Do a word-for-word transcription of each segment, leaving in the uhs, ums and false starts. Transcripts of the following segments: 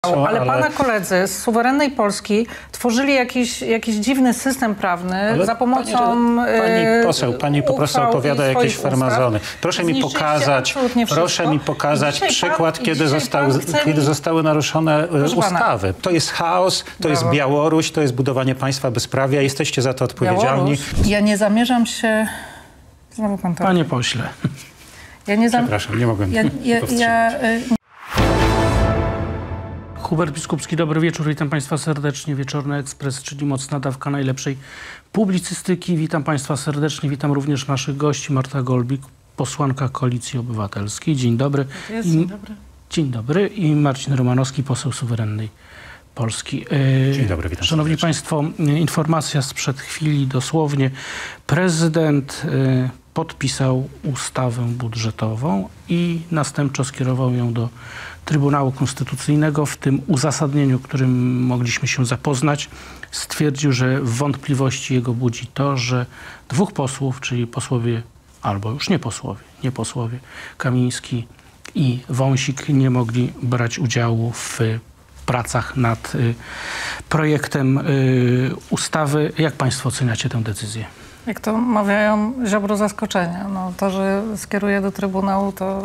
Co, ale, ale pana koledzy z suwerennej Polski tworzyli jakiś, jakiś dziwny system prawny ale za pomocą pani, pani poseł, pani po prostu uchwał opowiada i jakieś swoich farmazony. ustaw. Proszę mi Zniszczyliście pokazać, absolutnie wszystko. proszę mi pokazać I dzisiaj przykład, pan- i kiedy, dzisiaj zostały, pan chce kiedy mi- zostały naruszone Proszę pana. ustawy. To jest chaos, to Brawo. jest Białoruś, to jest budowanie państwa bezprawia. Jesteście za to odpowiedzialni. Białoruś. Ja nie zamierzam się... Znowu pan to... Panie pośle. Ja nie zam... Przepraszam, nie mogłem ja, ja, powstrzymać. ja, y, Hubert Biskupski, dobry wieczór. Witam Państwa serdecznie. Wieczorny Ekspres, czyli mocna dawka najlepszej publicystyki. Witam Państwa serdecznie. Witam również naszych gości. Marta Golbik, posłanka Koalicji Obywatelskiej. Dzień dobry. jest, I, dzień dobry. Dzień dobry. I Marcin Romanowski, poseł Suwerennej Polski. Dzień dobry, witam Szanowni serdecznie. Państwo, informacja sprzed chwili dosłownie. Prezydent y, podpisał ustawę budżetową i następczo skierował ją do Trybunału Konstytucyjnego. W tym uzasadnieniu, którym mogliśmy się zapoznać, stwierdził, że wątpliwości jego budzi to, że dwóch posłów, czyli posłowie, albo już nie posłowie, nie posłowie, Kamiński i Wąsik nie mogli brać udziału w pracach nad y, projektem y, ustawy. Jak Państwo oceniacie tę decyzję? Jak to mawiają, ziobro zaskoczenia. No, to, że skieruje do Trybunału, to,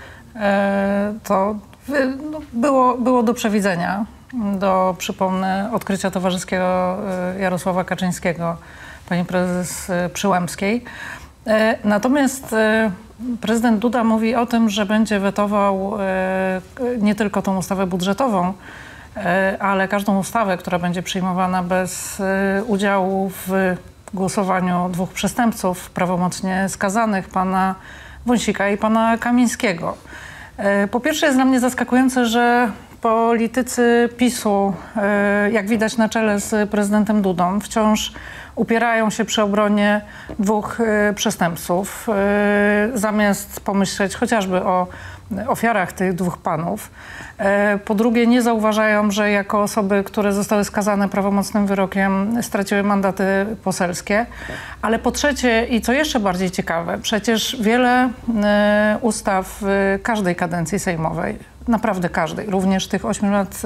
e, to wy, no, było, było do przewidzenia. Do, przypomnę, odkrycia towarzyskiego e, Jarosława Kaczyńskiego, pani prezes e, Przyłębskiej. E, natomiast e, prezydent Duda mówi o tym, że będzie wetował e, nie tylko tą ustawę budżetową, e, ale każdą ustawę, która będzie przyjmowana bez e, udziału w głosowaniu dwóch przestępców prawomocnie skazanych, pana Wąsika i pana Kamińskiego. Po pierwsze, jest dla mnie zaskakujące, że politycy PiSu, jak widać na czele z prezydentem Dudą, wciąż upierają się przy obronie dwóch przestępców, zamiast pomyśleć chociażby o ofiarach tych dwóch panów. Po drugie, nie zauważają, że jako osoby, które zostały skazane prawomocnym wyrokiem, straciły mandaty poselskie. Ale po trzecie, i co jeszcze bardziej ciekawe, przecież wiele ustaw każdej kadencji sejmowej, naprawdę każdej, również tych ośmiu lat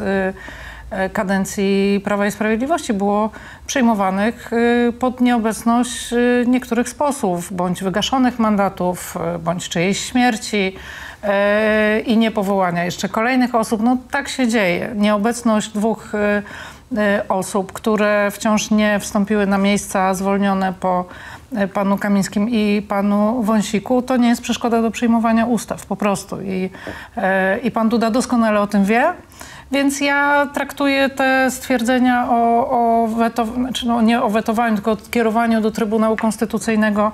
kadencji Prawa i Sprawiedliwości było przyjmowanych pod nieobecność niektórych z posłów, bądź wygaszonych mandatów, bądź czyjejś śmierci i niepowołania jeszcze kolejnych osób. No tak się dzieje. Nieobecność dwóch osób, które wciąż nie wstąpiły na miejsca zwolnione po panu Kamińskim i panu Wąsiku, to nie jest przeszkoda do przyjmowania ustaw po prostu. I, i pan Duda doskonale o tym wie. Więc ja traktuję te stwierdzenia o, o wetowaniu, znaczy no nie o wetowaniu, tylko o kierowaniu do Trybunału Konstytucyjnego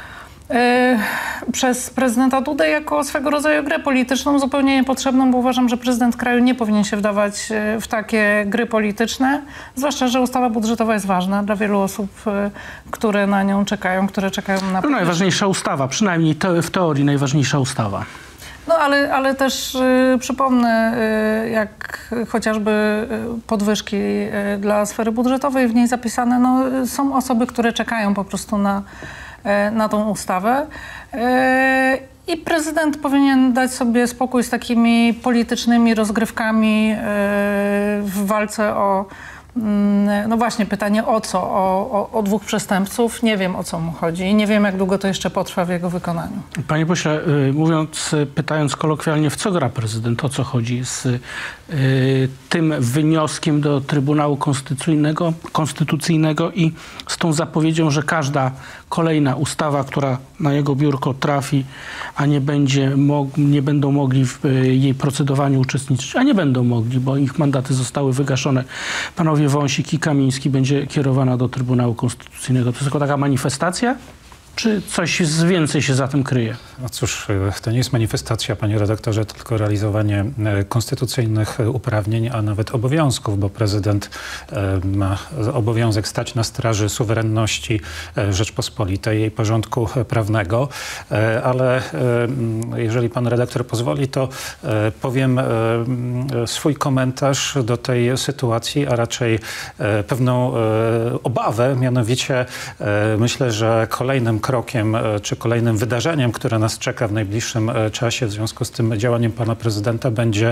Yy, przez prezydenta Dudę jako swego rodzaju grę polityczną, zupełnie niepotrzebną, bo uważam, że prezydent kraju nie powinien się wdawać yy, w takie gry polityczne, zwłaszcza, że ustawa budżetowa jest ważna dla wielu osób, yy, które na nią czekają, które czekają na... No najważniejsza ustawa, przynajmniej te, w teorii najważniejsza ustawa. No ale, ale też y, przypomnę, y, jak chociażby y, podwyżki y, dla sfery budżetowej w niej zapisane, no, są osoby, które czekają po prostu na, y, na tą ustawę. Y, I prezydent powinien dać sobie spokój z takimi politycznymi rozgrywkami y, w walce o... No właśnie, pytanie o co? O, o, o dwóch przestępców. Nie wiem, o co mu chodzi. Nie wiem, jak długo to jeszcze potrwa w jego wykonaniu. Panie pośle, mówiąc, pytając kolokwialnie, w co gra prezydent, o co chodzi z y, tym wynioskiem do Trybunału Konstytucyjnego, Konstytucyjnego i z tą zapowiedzią, że każda kolejna ustawa, która na jego biurko trafi, a nie, będzie nie będą mogli w jej procedowaniu uczestniczyć, a nie będą mogli, bo ich mandaty zostały wygaszone. Panowie Wąsik i Kamiński, będzie kierowana do Trybunału Konstytucyjnego. To jest tylko taka manifestacja? Czy coś więcej się za tym kryje? No cóż, to nie jest manifestacja, panie redaktorze, tylko realizowanie konstytucyjnych uprawnień, a nawet obowiązków, bo prezydent ma obowiązek stać na straży suwerenności Rzeczpospolitej, jej porządku prawnego. Ale jeżeli pan redaktor pozwoli, to powiem swój komentarz do tej sytuacji, a raczej pewną obawę. Mianowicie myślę, że kolejnym krokiem czy kolejnym wydarzeniem, które nas czeka w najbliższym czasie w związku z tym działaniem pana prezydenta, będzie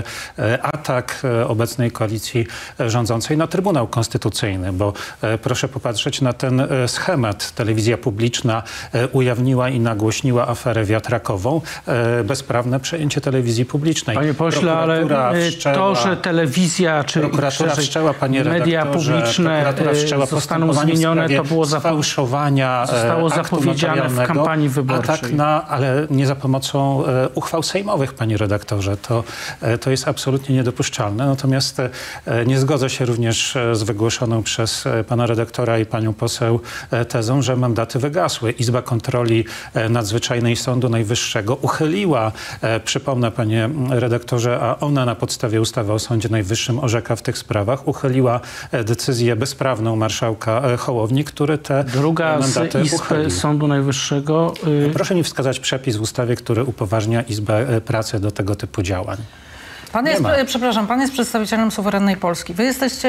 atak obecnej koalicji rządzącej na Trybunał Konstytucyjny, bo proszę popatrzeć na ten schemat. Telewizja publiczna ujawniła i nagłośniła aferę wiatrakową, bezprawne przejęcie telewizji publicznej. Panie pośle, ale wszczęła, to, że telewizja czy prokuratura wszczęła, panie media publiczne zostaną zmienione, to było sfałszowania zostało zapowiedziane w kampanii wyborczej. Atak na, ale nie za pomocą e, uchwał sejmowych, panie redaktorze. To, e, to jest absolutnie niedopuszczalne. Natomiast e, nie zgodzę się również z wygłoszoną przez e, pana redaktora i panią poseł e, tezą, że mandaty wygasły. Izba Kontroli e, Nadzwyczajnej Sądu Najwyższego uchyliła, e, przypomnę panie redaktorze, a ona na podstawie ustawy o Sądzie Najwyższym orzeka w tych sprawach, uchyliła e, decyzję bezprawną marszałka e, Hołowni, który te Druga mandaty z Izby uchylił. Sądu Najwyższego... Y... Proszę mi wskazać przepis w ustawie, który upoważnia Izbę Pracy do tego typu działań. Pan jest, przepraszam, pan jest przedstawicielem suwerennej Polski. Wy jesteście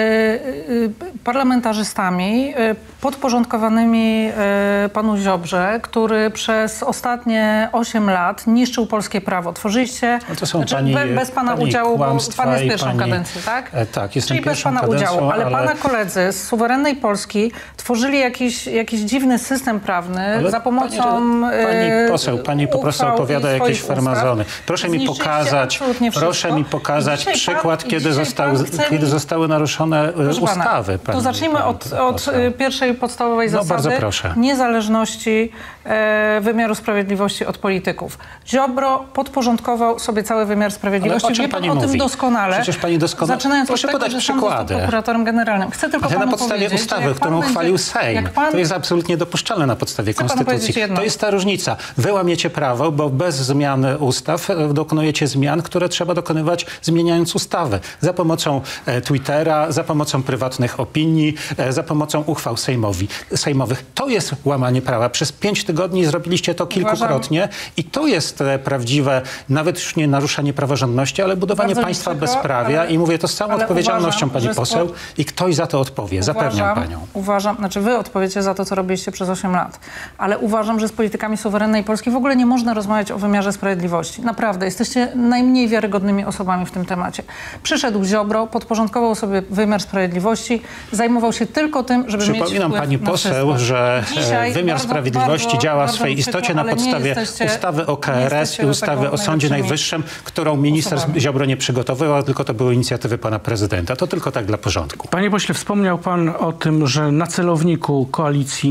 y, y, parlamentarzystami y, podporządkowanymi y, panu Ziobrze, który przez ostatnie osiem lat niszczył polskie prawo. Tworzyliście, no to są znaczy, pani, be, bez pana pani udziału, bo pan jest pierwszą pani, kadencją, tak? E, tak, jestem Czyli bez pana kadencją, udziału, ale, ale pana koledzy z suwerennej Polski tworzyli jakiś, jakiś dziwny system prawny ale za pomocą pani, pani poseł, pani po prostu opowiada jakieś farmazony. Proszę mi pokazać, proszę mi pokazać przykład, pan, kiedy, został, kiedy zostały naruszone Proszę ustawy. Pana, to zacznijmy pani, od, od pierwszej podstawowej no, zasady bardzo proszę. niezależności e, wymiaru sprawiedliwości od polityków. Ziobro podporządkował sobie cały wymiar sprawiedliwości. Ale o czym Wie pan pani o mówi? tym doskonale. Przecież pani doskonale. Zaczynając Proszę od tego, podać że przykłady. prokuratorem generalnym. Chcę tylko Ale panu na podstawie powiedzieć, ustawy, którą będzie, uchwalił Sejm. Pan, to jest absolutnie dopuszczalne na podstawie konstytucji. To jest ta różnica. Wy łamiecie prawo, bo bez zmiany ustaw dokonujecie zmian, które trzeba dokonywać zmieniając ustawy. Za pomocą e, Twittera, za pomocą prywatnych opinii, e, za pomocą uchwał sejmowi, sejmowych. To jest łamanie prawa. Przez pięć tygodni zrobiliście to kilkukrotnie Uważam. i to jest e, prawdziwe, nawet już nie naruszanie praworządności, ale budowanie Bardzo państwa przykro, bezprawia ale, i mówię to z całą odpowiedzialnością, uważam, pani poseł, spod... i ktoś za to odpowie. Uważam, Zapewniam panią. Uważam, znaczy wy odpowiecie za to, co robiliście przez osiem lat, ale uważam, że z politykami suwerennej Polski w ogóle nie można rozmawiać o wymiarze sprawiedliwości. Naprawdę, jesteście najmniej wiarygodnymi osobami w tym temacie. Przyszedł Ziobro, podporządkował sobie wymiar sprawiedliwości, zajmował się tylko tym, żeby mieć Przypominam pani poseł, że Dzisiaj wymiar bardzo, sprawiedliwości bardzo, działa w swej istocie na podstawie ustawy o K R S i ustawy o Sądzie Najwyższym, którą minister osobami. Ziobro nie przygotowywał, tylko to były inicjatywy pana prezydenta. To tylko tak dla porządku. Panie pośle, wspomniał pan o tym, że na celowniku koalicji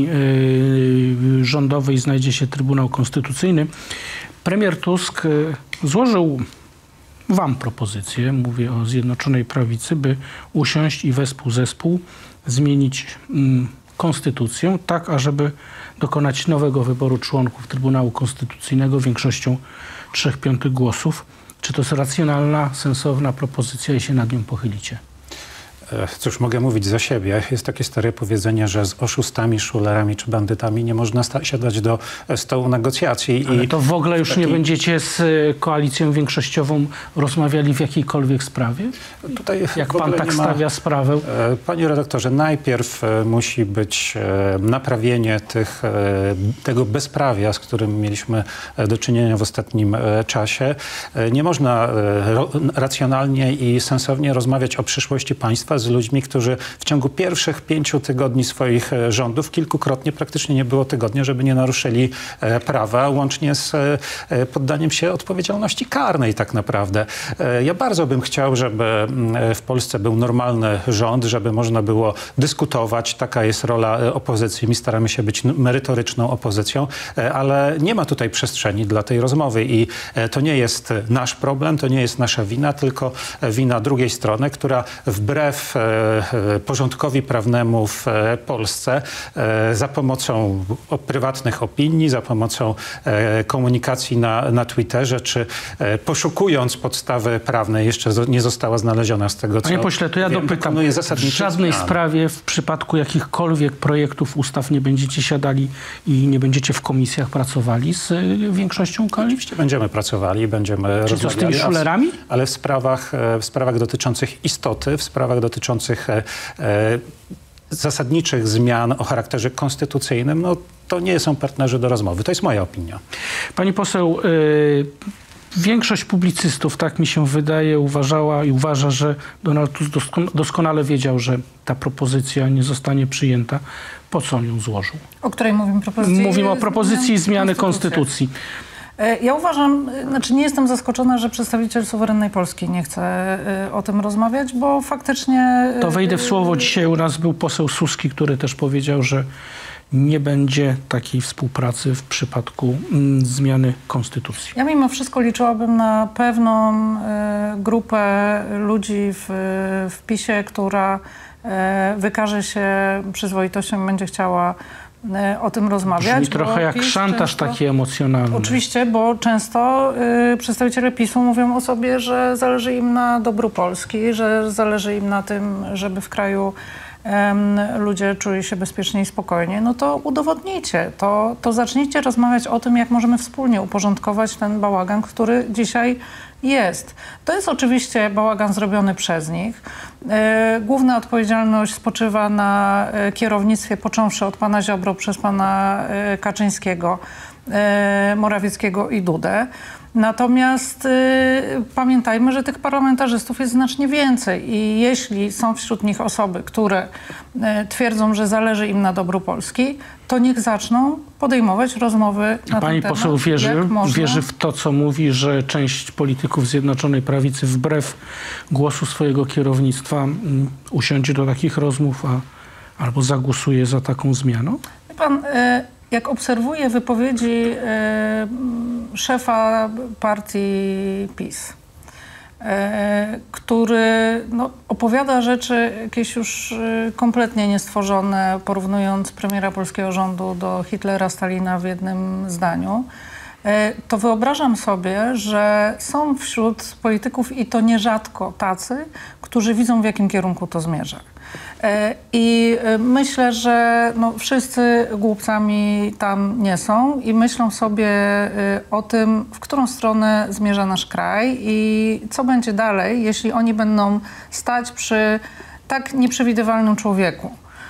yy, rządowej znajdzie się Trybunał Konstytucyjny. Premier Tusk yy, złożył wam propozycję, mówię o Zjednoczonej Prawicy, by usiąść i wespół zespół zmienić mm, konstytucję, tak ażeby dokonać nowego wyboru członków Trybunału Konstytucyjnego większością trzech piątych głosów. Czy to jest racjonalna, sensowna propozycja i się nad nią pochylicie? Cóż, mogę mówić za siebie. Jest takie stare powiedzenie, że z oszustami, szulerami czy bandytami nie można siadać do stołu negocjacji. Ale I to w ogóle już taki... nie będziecie z koalicją większościową rozmawiali w jakiejkolwiek sprawie? Tutaj Jak pan tak ma... stawia sprawę? Panie redaktorze, najpierw musi być naprawienie tych, tego bezprawia, z którym mieliśmy do czynienia w ostatnim czasie. Nie można racjonalnie i sensownie rozmawiać o przyszłości państwa z ludźmi, którzy w ciągu pierwszych pięciu tygodni swoich rządów kilkukrotnie praktycznie nie było tygodnia, żeby nie naruszyli e, prawa, łącznie z e, poddaniem się odpowiedzialności karnej tak naprawdę. E, ja bardzo bym chciał, żeby e, w Polsce był normalny rząd, żeby można było dyskutować. Taka jest rola e, opozycji. My staramy się być merytoryczną opozycją, e, ale nie ma tutaj przestrzeni dla tej rozmowy i e, to nie jest nasz problem, to nie jest nasza wina, tylko wina drugiej strony, która wbrew porządkowi prawnemu w Polsce za pomocą prywatnych opinii, za pomocą komunikacji na, na Twitterze, czy poszukując podstawy prawnej, jeszcze nie została znaleziona z tego, co Panie pośle, to ja wiem, dopytam. W żadnej zmian. sprawie w przypadku jakichkolwiek projektów ustaw nie będziecie siadali i nie będziecie w komisjach pracowali z większością koalicji? Oczywiście będziemy pracowali, będziemy Czy rozmawiali. to z tymi szulerami? Ale w sprawach, w sprawach dotyczących istoty, w sprawach dotyczących e, e, zasadniczych zmian o charakterze konstytucyjnym, no to nie są partnerzy do rozmowy. To jest moja opinia. Pani poseł, y, większość publicystów, tak mi się wydaje, uważała i uważa, że Donald Tusk doskon doskonale wiedział, że ta propozycja nie zostanie przyjęta. Po co on ją złożył? O której mówimy propozycji? Mówimy o propozycji zmiany konstytucji. Ja uważam, znaczy nie jestem zaskoczona, że przedstawiciel suwerennej Polski nie chce o tym rozmawiać, bo faktycznie... To wejdę w słowo. Dzisiaj u nas był poseł Suski, który też powiedział, że nie będzie takiej współpracy w przypadku mm, zmiany konstytucji. Ja mimo wszystko liczyłabym na pewną y, grupę ludzi w, w PiS-ie, która y, wykaże się przyzwoitością i będzie chciała y, o tym rozmawiać. Brzmi trochę jak PiS szantaż często, taki emocjonalny. Oczywiście, bo często y, przedstawiciele PiS-u mówią o sobie, że zależy im na dobru Polski, że zależy im na tym, żeby w kraju ludzie czuli się bezpiecznie i spokojnie, no to udowodnijcie, to, to zacznijcie rozmawiać o tym, jak możemy wspólnie uporządkować ten bałagan, który dzisiaj jest. To jest oczywiście bałagan zrobiony przez nich. Główna odpowiedzialność spoczywa na kierownictwie, począwszy od pana Ziobro przez pana Kaczyńskiego, Morawieckiego i Dudę. Natomiast y, pamiętajmy, że tych parlamentarzystów jest znacznie więcej i jeśli są wśród nich osoby, które y, twierdzą, że zależy im na dobru Polski, to niech zaczną podejmować rozmowy na Pani ten temat. poseł wierzy, można... wierzy w to, co mówi, że część polityków Zjednoczonej Prawicy wbrew głosu swojego kierownictwa um, usiądzie do takich rozmów, a, albo zagłosuje za taką zmianą? Wie pan, y, jak obserwuję wypowiedzi y, szefa partii PiS, y, który no, opowiada rzeczy jakieś już y, kompletnie niestworzone, porównując premiera polskiego rządu do Hitlera, Stalina w jednym zdaniu, y, to wyobrażam sobie, że są wśród polityków i to nierzadko tacy, którzy widzą, w jakim kierunku to zmierza. I myślę, że no, wszyscy głupcami tam nie są i myślą sobie o tym, w którą stronę zmierza nasz kraj i co będzie dalej, jeśli oni będą stać przy tak nieprzewidywalnym człowieku.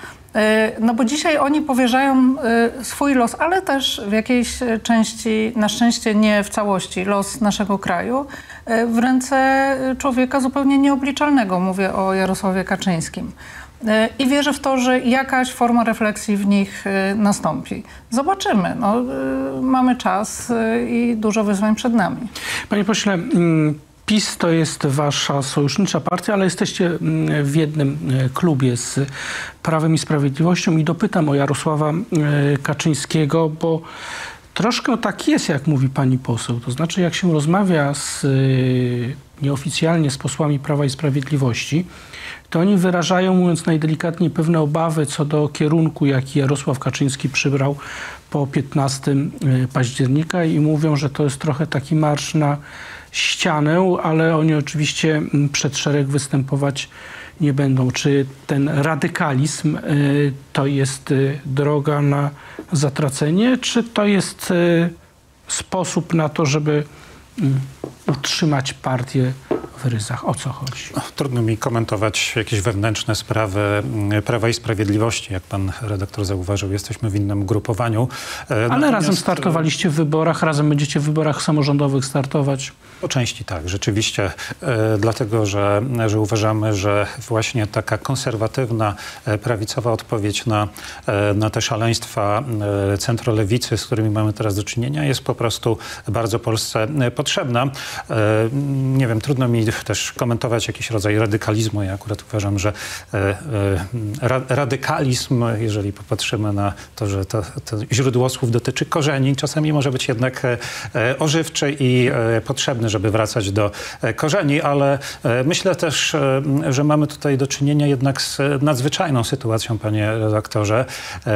No bo dzisiaj oni powierzają swój los, ale też w jakiejś części, na szczęście nie w całości, los naszego kraju w ręce człowieka zupełnie nieobliczalnego. Mówię o Jarosławie Kaczyńskim. I wierzę w to, że jakaś forma refleksji w nich nastąpi. Zobaczymy. No, mamy czas i dużo wyzwań przed nami. Panie pośle, PiS to jest wasza sojusznicza partia, ale jesteście w jednym klubie z Prawem i Sprawiedliwością i dopytam o Jarosława Kaczyńskiego, bo troszkę tak jest, jak mówi pani poseł. To znaczy, jak się rozmawia z, nieoficjalnie z posłami Prawa i Sprawiedliwości, to oni wyrażają, mówiąc najdelikatniej, pewne obawy co do kierunku, jaki Jarosław Kaczyński przybrał po piętnastego października i mówią, że to jest trochę taki marsz na ścianę, ale oni oczywiście przed szereg występować nie będą. Czy ten radykalizm y, to jest y, droga na zatracenie, czy to jest y, sposób na to, żeby y, utrzymać partię w ryzach? O co chodzi? Trudno mi komentować jakieś wewnętrzne sprawy Prawa i Sprawiedliwości. Jak pan redaktor zauważył, jesteśmy w innym grupowaniu. Ale Natomiast... razem startowaliście w wyborach, razem będziecie w wyborach samorządowych startować? Po części tak, rzeczywiście. E, dlatego, że, że uważamy, że właśnie taka konserwatywna, e, prawicowa odpowiedź na, e, na te szaleństwa e, centrolewicy, z którymi mamy teraz do czynienia, jest po prostu bardzo Polsce potrzebna. E, nie wiem, trudno mi też komentować jakiś rodzaj radykalizmu. Ja akurat uważam, że e, e, ra, radykalizm, jeżeli popatrzymy na to, że to, to źródło słów dotyczy korzeni, czasami może być jednak e, ożywczy i e, potrzebny, żeby wracać do korzeni, ale myślę też, że mamy tutaj do czynienia jednak z nadzwyczajną sytuacją, panie redaktorze,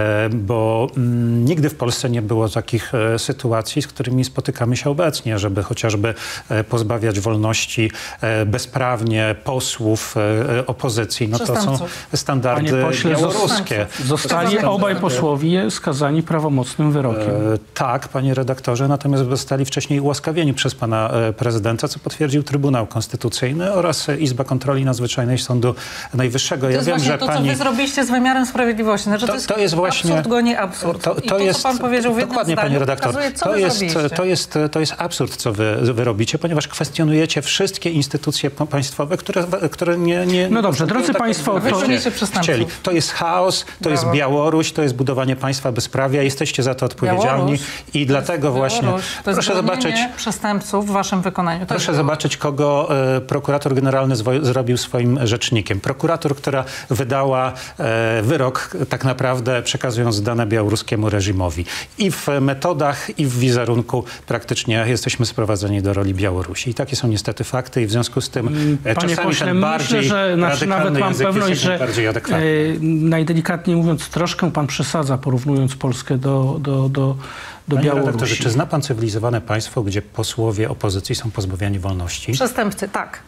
bo nigdy w Polsce nie było takich sytuacji, z którymi spotykamy się obecnie, żeby chociażby pozbawiać wolności bezprawnie posłów opozycji, no to są standardy Panie pośle, białoruskie. Zostali obaj posłowie skazani prawomocnym wyrokiem. E, tak, panie redaktorze, natomiast zostali wcześniej ułaskawieni przez pana e, prezydenta, co potwierdził Trybunał Konstytucyjny oraz Izba Kontroli Nadzwyczajnej Sądu Najwyższego. To Ja jest wiem, właśnie że to, pani... co wy zrobiliście z wymiarem sprawiedliwości. Znaczy, to, To, to, jest to jest właśnie... absurd goni absurd. To, to, I to, jest, co pan powiedział w jednym dokładnie, zdaniu, panie redaktor. pokazuje, co to, wy jest, zrobiliście. to, jest, to jest absurd, co wy, wy robicie, ponieważ kwestionujecie wszystkie instytucje państwowe, które, które nie... nie no dobrze, drodzy tak, państwo, to, chcieli. To jest chaos, to Brawo. jest Białoruś, to jest budowanie państwa bezprawia. Jesteście za to odpowiedzialni Białoruś, i dlatego właśnie... Białoruś, to jest proszę zobaczyć, przestępców w waszym wykonaniu. To proszę zobaczyć, kogo e, prokurator generalny zwo, zrobił swoim rzecznikiem. Prokurator, która wydała e, wyrok, tak naprawdę przekazując dane białoruskiemu reżimowi. I w metodach, i w wizerunku praktycznie jesteśmy sprowadzeni do roli Białorusi. I takie są niestety fakty i w związku z tym e, Panie czasami pośle, ten bardziej myślę, że znaczy, nawet mam pewność, że e, najdelikatniej mówiąc, troszkę pan przesadza, porównując Polskę do, do, do, do Panie Białorusi. redaktorze, czy zna pan cywilizowane państwo, gdzie posłowie opozycji są pozbawiani wolności? Przestępcy, tak.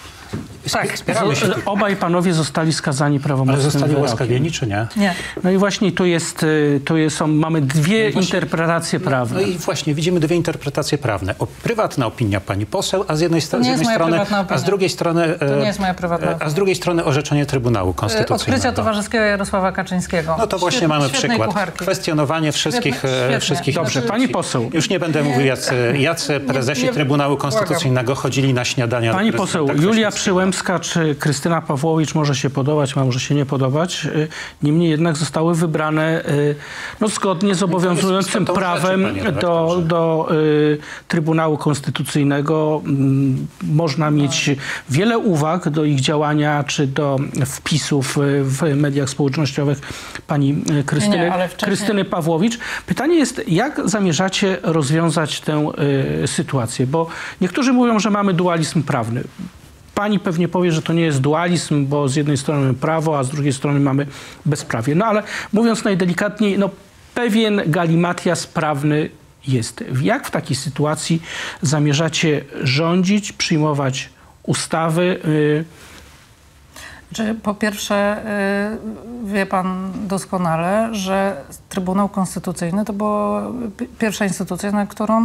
Tak. Wspieramy się. Obaj panowie zostali skazani prawomocnym Ale zostali wyrokiem. ułaskawieni, czy nie? Nie. No i właśnie tu jest, tu jest są, mamy dwie No właśnie, interpretacje prawne. No i właśnie widzimy dwie interpretacje prawne. O, prywatna opinia pani poseł, a z jednej, sto, z jednej strony, a z drugiej strony, To nie jest moja prywatna opinia. a z drugiej strony orzeczenie Trybunału Konstytucyjnego. Odkrycia towarzyskiego Jarosława Kaczyńskiego. No to właśnie Świetne, mamy świetnej przykład. kucharki. Kwestionowanie wszystkich, Świetne, świetnie. wszystkich Dobrze, instytucji. pani poseł. Już nie będę mówił, jacy, jacy prezesi nie, nie, Trybunału Konstytucyjnego chodzili na śniadania. Pani poseł, Julia Przyłębska czy Krystyna Pawłowicz może się podobać, a może się nie podobać. Niemniej jednak zostały wybrane no, zgodnie z obowiązującym prawem do, do y, Trybunału Konstytucyjnego. Można mieć wiele uwag do ich działania, czy do wpisów w mediach społecznościowych pani Krystyny, nie, ale wcześniej... Krystyny Pawłowicz. Pytanie jest, jak zamierzacie rozwiązać tę y, sytuację? Bo niektórzy mówią, że mamy dualizm prawny. Pani pewnie powie, że to nie jest dualizm, bo z jednej strony mamy prawo, a z drugiej strony mamy bezprawie. No ale mówiąc najdelikatniej, no pewien galimatias prawny jest. Jak w takiej sytuacji zamierzacie rządzić, przyjmować ustawy? Czy po pierwsze, wie pan doskonale, że Trybunał Konstytucyjny to była pierwsza instytucja, na którą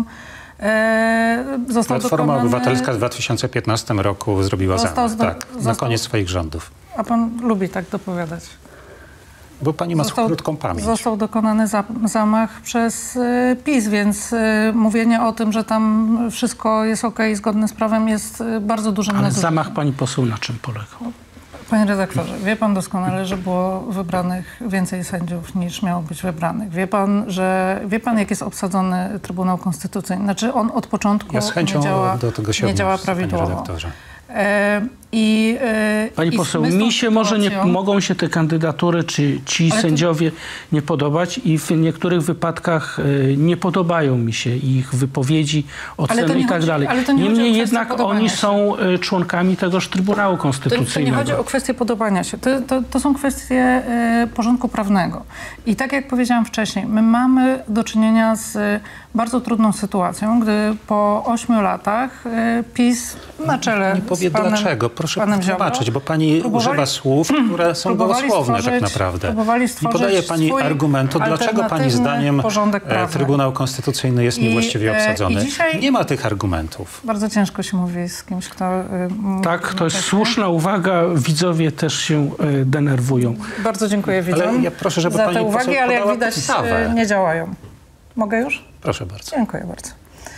został Platforma dokonany... Obywatelska w dwa tysiące piętnastym roku zrobiła Został zamach, zdo- tak, na został- koniec swoich rządów. A pan lubi tak dopowiadać. Bo pani ma Został- krótką pamięć. Został dokonany za, zamach przez y, PiS, więc y, mówienie o tym, że tam wszystko jest okej, okay, zgodne z prawem, jest y, bardzo dużym Ale nadużyciem. zamach pani poseł na czym polegał? Panie redaktorze, wie pan doskonale, że było wybranych więcej sędziów niż miało być wybranych. Wie pan, że wie pan, jak jest obsadzony Trybunał Konstytucyjny. Znaczy on od początku Ja z chęcią nie działa, do tego się nie działa odniosę, panie prawidłowo. redaktorze. E, i, e, Pani i poseł, my z tą mi się może nie, sytuacją- mogą się te kandydatury czy ci Ale to- sędziowie nie podobać i w niektórych wypadkach e, nie podobają mi się ich wypowiedzi, oceny nie i tak chodzi- dalej. ale to nie chodzi o Niemniej kwestię jednak podobania oni się. są e, członkami tegoż Trybunału To, to nie Konstytucyjnego. chodzi o kwestię podobania się. To, to, to są kwestie e, porządku prawnego. I tak jak powiedziałam wcześniej, my mamy do czynienia z e, bardzo trudną sytuacją, gdy po ośmiu latach e, PiS na czele Nie powie z panem, dlaczego. Proszę panem tłumaczyć, Ziobro, bo pani próbowali- używa słów, które są próbowali gołosłowne tak stworzyć- naprawdę. próbowali Nie stworzyć podaje pani swój argumentu, dlaczego pani alternatywny zdaniem porządek e, prawny. Trybunał Konstytucyjny jest I, niewłaściwie e, obsadzony. i dzisiaj- Nie ma tych argumentów. Bardzo ciężko się mówi z kimś, kto... y, mówi Tak, to jest jednocześnie. słuszna uwaga. Widzowie też się e, denerwują. Bardzo dziękuję widzom ja proszę, żeby za pani te poseł uwagi, ale jak podała widać podstawę. y, nie działają. Mogę już? Proszę bardzo. Dziękuję bardzo.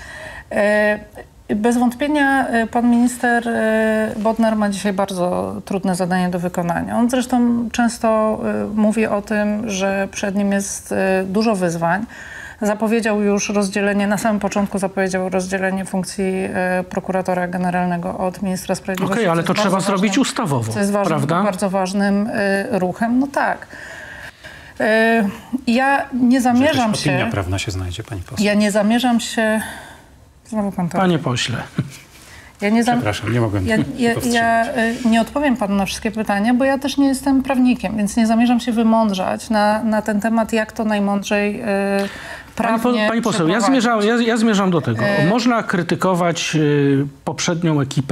E, Bez wątpienia e, pan minister e, Bodnar ma dzisiaj bardzo trudne zadanie do wykonania. On zresztą często e, mówi o tym, że przed nim jest e, dużo wyzwań. Zapowiedział już rozdzielenie, na samym początku zapowiedział rozdzielenie funkcji e, prokuratora generalnego od ministra sprawiedliwości. Okej, ale co to jest trzeba bardzo zrobić ważnym- ustawowo, Co jest ważnym, prawda? bardzo ważnym e, ruchem. No tak. E, Ja nie zamierzam Jakaś opinia się... prawna się znajdzie, pani poseł. Ja nie zamierzam się... Znowu pan to... Panie pośle. Ja nie, zam... Przepraszam, nie mogłem ja, ja, powstrzymać. ja y, nie odpowiem panu na wszystkie pytania, bo ja też nie jestem prawnikiem, więc nie zamierzam się wymądrzać na, na ten temat, jak to najmądrzej y, Pani, po, prawnie pani poseł, ja przeprowadzić. zmierzam, ja, ja zmierzam do tego. E- Można krytykować y, poprzednią ekipę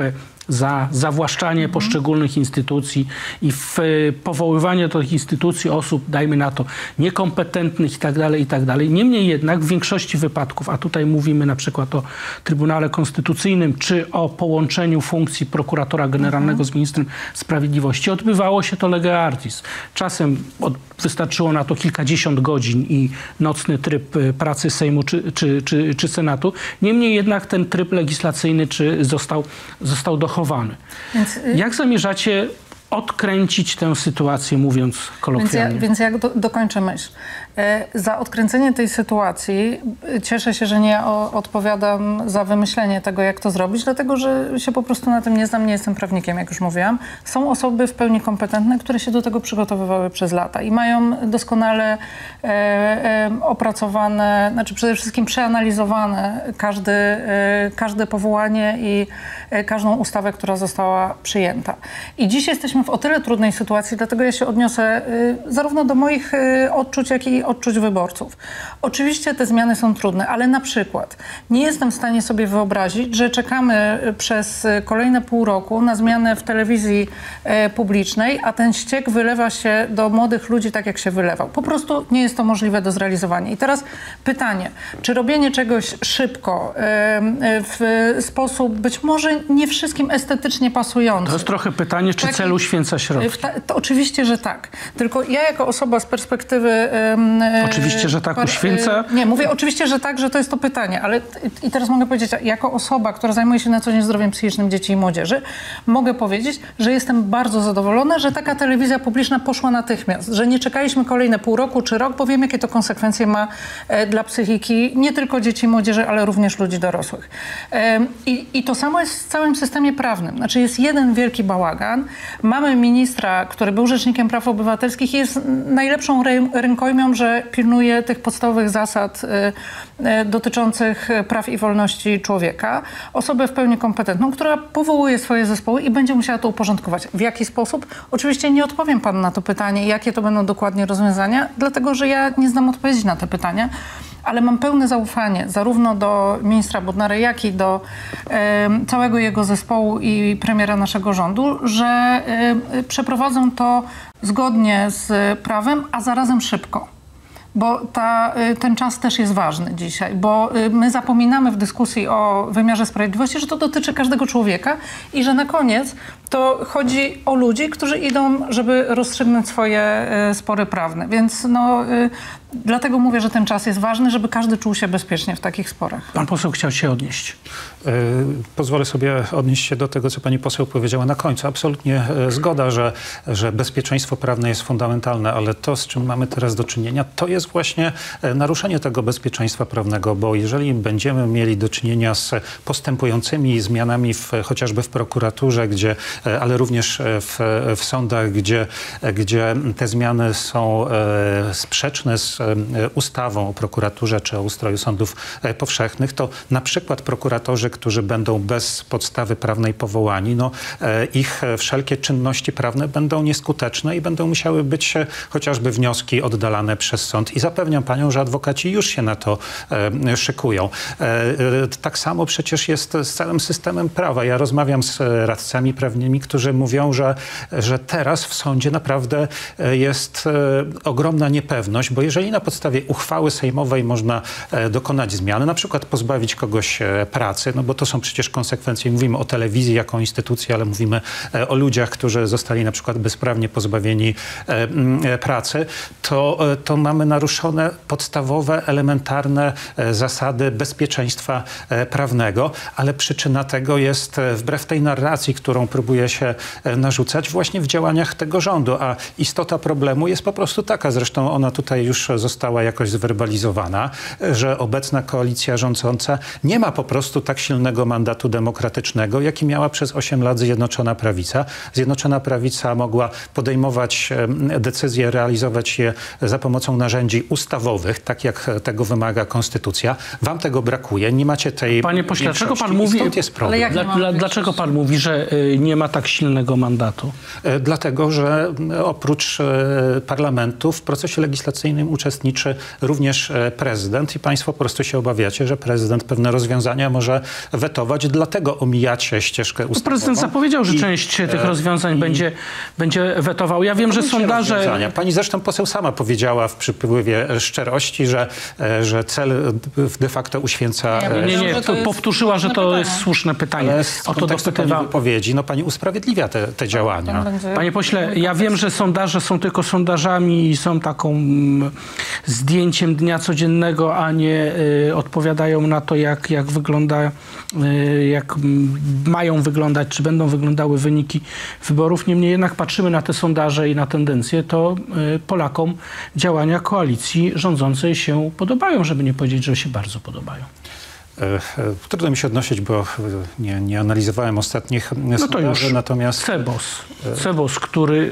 za zawłaszczanie mhm. poszczególnych instytucji i w powoływanie do tych instytucji osób, dajmy na to, niekompetentnych i tak dalej, i tak dalej. Niemniej jednak w większości wypadków, a tutaj mówimy na przykład o Trybunale Konstytucyjnym, czy o połączeniu funkcji prokuratora generalnego mhm. z ministrem sprawiedliwości, odbywało się to lege artis. Czasem od, wystarczyło na to kilkadziesiąt godzin i nocny tryb pracy Sejmu czy, czy, czy, czy Senatu. Niemniej jednak ten tryb legislacyjny czy został, został dochowany. Więc, y Jak zamierzacie odkręcić tę sytuację, mówiąc kolokwialnie? Więc ja, więc ja do, dokończę myśl. E, za odkręcenie tej sytuacji cieszę się, że nie o, odpowiadam za wymyślenie tego, jak to zrobić, dlatego że się po prostu na tym nie znam, nie jestem prawnikiem, jak już mówiłam. Są osoby w pełni kompetentne, które się do tego przygotowywały przez lata i mają doskonale e, e, opracowane, znaczy przede wszystkim przeanalizowane każdy, e, każde powołanie i e, każdą ustawę, która została przyjęta. I dziś jesteśmy w o tyle trudnej sytuacji, dlatego ja się odniosę y, zarówno do moich y, odczuć, jak i odczuć wyborców. Oczywiście te zmiany są trudne, ale na przykład nie jestem w stanie sobie wyobrazić, że czekamy przez kolejne pół roku na zmianę w telewizji y, publicznej, a ten ściek wylewa się do młodych ludzi tak, jak się wylewał. Po prostu nie jest to możliwe do zrealizowania. I teraz pytanie, czy robienie czegoś szybko, y, y, w sposób być może nie wszystkim estetycznie pasujący. To jest trochę pytanie, czy taki, celu święca środki. Ta, to oczywiście, że tak. Tylko ja jako osoba z perspektywy... Um, oczywiście, że tak, uświęca? Nie, mówię oczywiście, że tak, że to jest to pytanie, ale i teraz mogę powiedzieć, jako osoba, która zajmuje się na co dzień zdrowiem psychicznym dzieci i młodzieży, mogę powiedzieć, że jestem bardzo zadowolona, że taka telewizja publiczna poszła natychmiast, że nie czekaliśmy kolejne pół roku czy rok, bo wiem, jakie to konsekwencje ma e, dla psychiki nie tylko dzieci i młodzieży, ale również ludzi dorosłych. E, i, I to samo jest w całym systemie prawnym. Znaczy jest jeden wielki bałagan. Mamy ministra, który był rzecznikiem praw obywatelskich i jest najlepszą rękojmią, że pilnuje tych podstawowych zasad y, y, dotyczących praw i wolności człowieka. Osobę w pełni kompetentną, która powołuje swoje zespoły i będzie musiała to uporządkować. W jaki sposób? Oczywiście nie odpowiem panu na to pytanie, jakie to będą dokładnie rozwiązania, dlatego że ja nie znam odpowiedzi na te pytania. Ale mam pełne zaufanie zarówno do ministra Bodnara, jak i do e, całego jego zespołu i premiera naszego rządu, że e, przeprowadzą to zgodnie z prawem, a zarazem szybko. Bo ta, ten czas też jest ważny dzisiaj, bo my zapominamy w dyskusji o wymiarze sprawiedliwości, że to dotyczy każdego człowieka i że na koniec to chodzi o ludzi, którzy idą, żeby rozstrzygnąć swoje spory prawne. Więc no, dlatego mówię, że ten czas jest ważny, żeby każdy czuł się bezpiecznie w takich sporach. Pan poseł chciał się odnieść. Pozwolę sobie odnieść się do tego, co pani poseł powiedziała na końcu. Absolutnie zgoda, że, że bezpieczeństwo prawne jest fundamentalne, ale to, z czym mamy teraz do czynienia, to jest właśnie naruszenie tego bezpieczeństwa prawnego, bo jeżeli będziemy mieli do czynienia z postępującymi zmianami w, chociażby w prokuraturze, gdzie, ale również w, w sądach, gdzie, gdzie te zmiany są sprzeczne z ustawą o prokuraturze czy o ustroju sądów powszechnych, to na przykład prokuratorzy, którzy będą bez podstawy prawnej powołani, no, ich wszelkie czynności prawne będą nieskuteczne i będą musiały być chociażby wnioski oddalane przez sąd. I zapewniam panią, że adwokaci już się na to e, szykują. E, tak samo przecież jest z całym systemem prawa. Ja rozmawiam z radcami prawnymi, którzy mówią, że, że teraz w sądzie naprawdę jest e, ogromna niepewność, bo jeżeli na podstawie uchwały sejmowej można e, dokonać zmiany, na przykład pozbawić kogoś e, pracy, no bo to są przecież konsekwencje. Mówimy o telewizji jako instytucji, ale mówimy e, o ludziach, którzy zostali na przykład bezprawnie pozbawieni e, e, pracy, to, e, to mamy naruszone podstawowe, elementarne e, zasady bezpieczeństwa e, prawnego, ale przyczyna tego jest e, wbrew tej narracji, którą próbuje się e, narzucać właśnie w działaniach tego rządu, a istota problemu jest po prostu taka, zresztą ona tutaj już została jakoś zwerbalizowana, że obecna koalicja rządząca nie ma po prostu tak silnego mandatu demokratycznego, jaki miała przez osiem lat Zjednoczona Prawica. Zjednoczona Prawica mogła podejmować e, decyzje, realizować je za pomocą narzędzi ustawowych, tak jak tego wymaga konstytucja. Wam tego brakuje, nie macie tej Panie pośle, dlaczego pan mówi, stąd jest problem. Ale jak dla, dlaczego pan mówi, że y, nie ma tak silnego mandatu? E, dlatego, że oprócz e, parlamentu w procesie legislacyjnym uczestniczy uczestniczy również prezydent i państwo po prostu się obawiacie, że prezydent pewne rozwiązania może wetować, dlatego omijacie ścieżkę ustawową. Prezydent zapowiedział, że I, część tych rozwiązań i, będzie, będzie wetował. Ja wiem, że sondaże... Pani zresztą poseł sama powiedziała w przypływie szczerości, że, że cel de facto uświęca... Nie, nie, nie. To powtórzyła, że to pytanie. jest słuszne pytanie. Ale z o to dopytywa... wypowiedzi, no pani usprawiedliwia te, te działania. Panie pośle, ja wiem, że sondaże są tylko sondażami i są taką mm, zdjęciem dnia codziennego, a nie y, odpowiadają na to, jak, jak wygląda, y, jak m, mają wyglądać, czy będą wyglądały wyniki wyborów. Niemniej jednak patrzymy na te sondaże i na tendencje, to y, Polakom działania koalicji rządzącej się podobają, żeby nie powiedzieć, że się bardzo podobają. Trudno mi się odnosić, bo nie, nie analizowałem ostatnich no sondaży, to już natomiast... Cebos, Cebos, który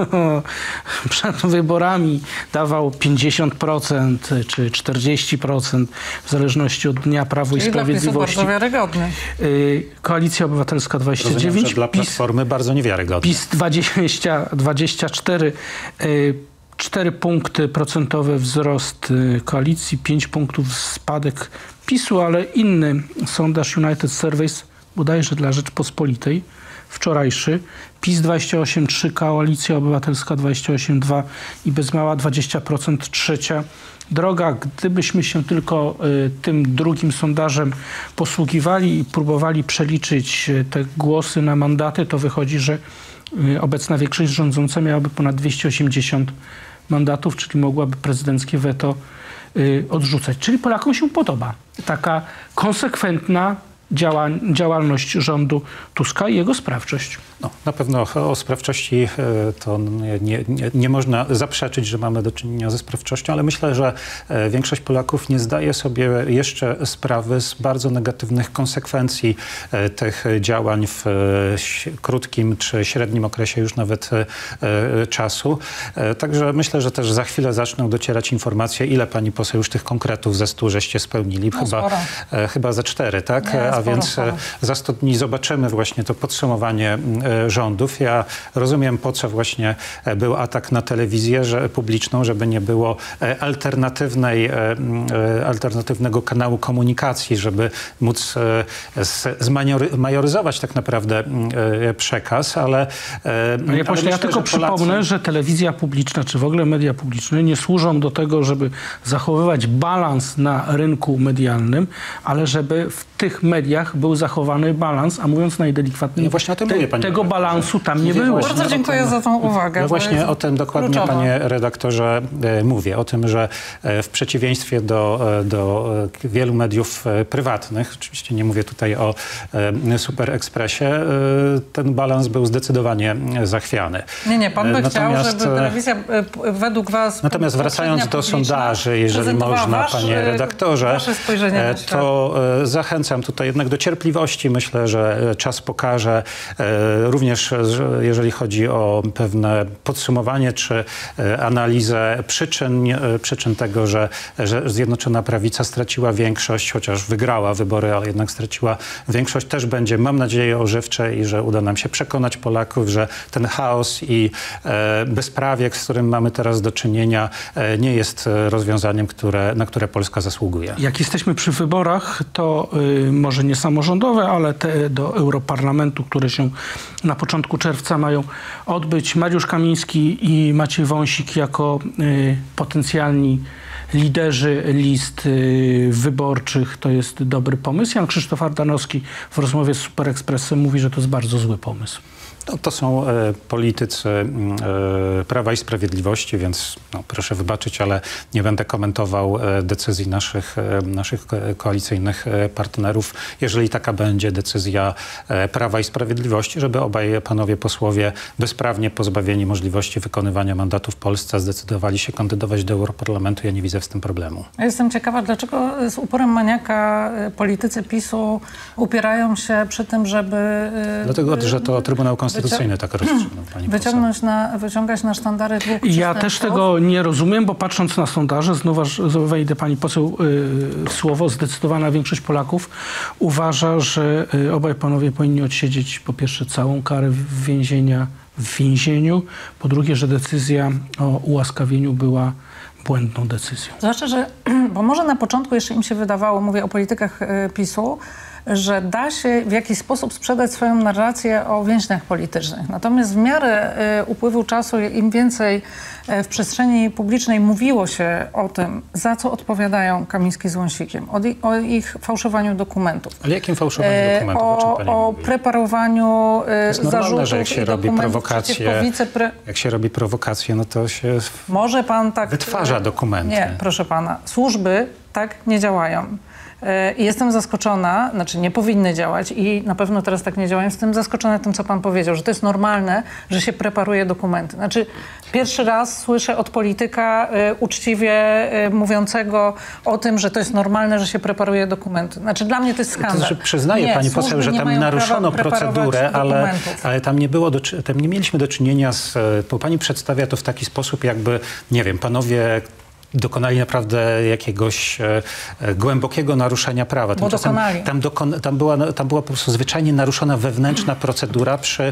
przed wyborami dawał pięćdziesiąt procent czy czterdzieści procent w zależności od dnia Prawo i Sprawiedliwości. Bardzo wiarygodny. Koalicja Obywatelska dwadzieścia dziewięć. Rozumiem, że dla Platformy PiS, bardzo niewiarygodny. PiS dwadzieścia, dwadzieścia cztery. cztery punkty procentowe wzrost koalicji, pięć punktów spadek PiSu, ale inny sondaż United Surveys, bodajże dla Rzeczpospolitej, wczorajszy, PiS dwadzieścia osiem przecinek trzy, Koalicja Obywatelska dwadzieścia osiem przecinek dwa i bez mała dwadzieścia procent trzecia droga. Gdybyśmy się tylko y, tym drugim sondażem posługiwali i próbowali przeliczyć y, te głosy na mandaty, to wychodzi, że y, obecna większość rządząca miałaby ponad dwieście osiemdziesiąt mandatów, czyli mogłaby prezydenckie weto y, odrzucać. Czyli Polakom się podoba taka konsekwentna działa, działalność rządu Tuska i jego sprawczość. No, na pewno o sprawczości to nie, nie, nie można zaprzeczyć, że mamy do czynienia ze sprawczością, ale myślę, że większość Polaków nie zdaje sobie jeszcze sprawy z bardzo negatywnych konsekwencji tych działań w krótkim czy średnim okresie już nawet czasu. Także myślę, że też za chwilę zaczną docierać informacje, ile pani poseł już tych konkretów ze stu żeście spełnili. No, chyba, chyba ze cztery, tak? Nie, A sporo, więc sporo. za sto dni zobaczymy właśnie to podsumowanie rządów. Ja rozumiem, po co właśnie był atak na telewizję że, publiczną, żeby nie było alternatywnej, alternatywnego kanału komunikacji, żeby móc zmajoryzować tak naprawdę przekaz, ale... Panie pośle, ale ja tylko że Polacy... przypomnę, że telewizja publiczna, czy w ogóle media publiczne nie służą do tego, żeby zachowywać balans na rynku medialnym, ale żeby w tych mediach był zachowany balans, a mówiąc najdelikwatniej, no właśnie o tym te, mówię, pani tego balansu tam nie było. Bardzo dziękuję za tą uwagę. No właśnie o tym dokładnie, kluczowa. Panie redaktorze, mówię. O tym, że w przeciwieństwie do, do wielu mediów prywatnych, oczywiście nie mówię tutaj o Super Expressie, ten balans był zdecydowanie zachwiany. Nie, nie, pan by natomiast, chciał, żeby telewizja według was... Natomiast wracając do sondaży, jeżeli można, wasz, panie redaktorze, to zachęcam tutaj jednak do cierpliwości. Myślę, że czas pokaże, również jeżeli chodzi o pewne podsumowanie czy analizę przyczyn, przyczyn tego, że, że Zjednoczona Prawica straciła większość, chociaż wygrała wybory, ale jednak straciła większość, też będzie, mam nadzieję, ożywcze i że uda nam się przekonać Polaków, że ten chaos i bezprawie, z którym mamy teraz do czynienia, nie jest rozwiązaniem, które, na które Polska zasługuje. Jak jesteśmy przy wyborach, to y, może nie samorządowe, ale te do Europarlamentu, które się na początku czerwca mają odbyć. Mariusz Kamiński i Maciej Wąsik jako y, potencjalni liderzy list y, wyborczych to jest dobry pomysł. Jan Krzysztof Ardanowski w rozmowie z Super Expressem mówi, że to jest bardzo zły pomysł. No, to są e, politycy e, Prawa i Sprawiedliwości, więc no, proszę wybaczyć, ale nie będę komentował e, decyzji naszych, e, naszych koalicyjnych e, partnerów. Jeżeli taka będzie decyzja e, Prawa i Sprawiedliwości, żeby obaj panowie posłowie bezprawnie pozbawieni możliwości wykonywania mandatu w Polsce zdecydowali się kandydować do Europarlamentu, ja nie widzę z tym problemu. Ja jestem ciekawa, dlaczego z uporem maniaka politycy PiSu upierają się przy tym, żeby... Dlatego, że to Trybunał Konstytucyjny tak rozstrzygnął, pani Wyciągnąć na, wyciągać na sztandary dwóch Ja też tego nie rozumiem, bo patrząc na sondaże, znów wejdę pani poseł w słowo, zdecydowana większość Polaków uważa, że obaj panowie powinni odsiedzieć po pierwsze całą karę więzienia w więzieniu, po drugie, że decyzja o ułaskawieniu była błędną decyzją. Zwłaszcza, że, bo może na początku jeszcze im się wydawało, mówię o politykach PiSu, że da się w jakiś sposób sprzedać swoją narrację o więźniach politycznych. Natomiast w miarę y, upływu czasu, im więcej y, w przestrzeni publicznej mówiło się o tym, za co odpowiadają Kamiński z Wąsikiem, o, o ich fałszowaniu dokumentów. Ale jakim fałszowaniu dokumentów? O, o czym pani o mówi? preparowaniu y, zarzutów że jak się robi prowokacje, wicepre... jak się robi prowokacje, no to się Może pan tak... wytwarza dokumenty. Nie, proszę pana. Służby tak nie działają. I jestem zaskoczona, znaczy nie powinny działać i na pewno teraz tak nie działają. Jestem zaskoczona tym, co pan powiedział, że to jest normalne, że się preparuje dokumenty. Znaczy pierwszy raz słyszę od polityka y, uczciwie y, mówiącego o tym, że to jest normalne, że się preparuje dokumenty. Znaczy dla mnie to jest skandal. To znaczy przyznaje nie, pani poseł, że tam naruszono procedurę, ale, ale tam nie było, do, tam nie mieliśmy do czynienia z, bo pani przedstawia to w taki sposób, jakby, nie wiem, panowie dokonali naprawdę jakiegoś e, e, głębokiego naruszenia prawa. Bo dokonali. Tam, dokon, tam, była, tam była po prostu zwyczajnie naruszona wewnętrzna procedura przy,